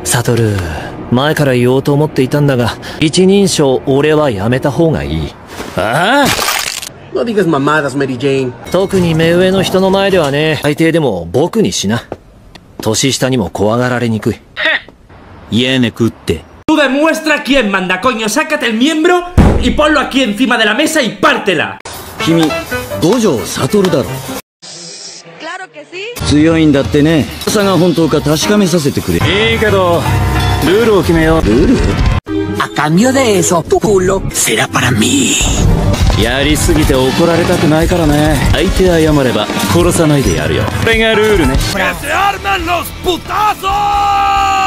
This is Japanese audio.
サトル、前から言おうと思っていたんだが、一人称俺はやめた方がいい。ああ、 No digas mamadas, Mary Jane. 特に目上の人の前ではね、最低でも僕にしな。年下にも怖がられにくい。 家ね食って。 Tú demuestra quién manda, coño. Sácate el miembro y ponlo aquí encima de la mesa y pártela. 君、五条悟だろ。 Claro que sí. 強いんだってね。噂が本当か確かめさせてくれ。 いいけど、ルールを決めよう。ルール？ A cambio de eso, tu culo será para mí. やりすぎて怒られたくないからね。相手謝れば殺さないでやるよ。これがルールね。 ¡Que se armen los putazos!